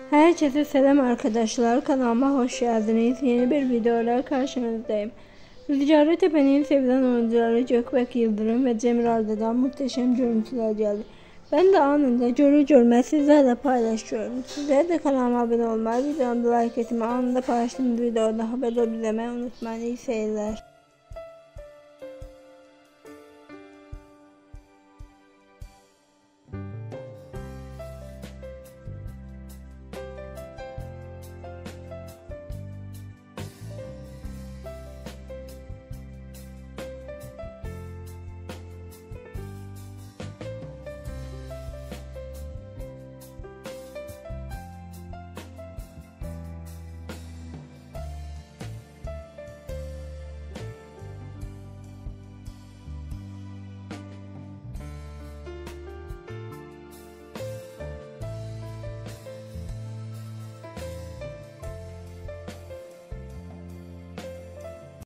Herkese selam arkadaşlar, kanalıma hoş geldiniz. Yeni bir videoyla karşınızdayım. Rüzgarlı Tepe'nin sevilen oyuncuları Gökberk, Yıldırım ve Cemre'den muhteşem görüntüler geldi. Ben de anında görür görmez sizlerle paylaşıyorum. Sizler de kanalıma abone olmayı, videomu like etmeyi, anında paylaştığım videoda haber olabilmeyi unutmayın. İyi seyirler.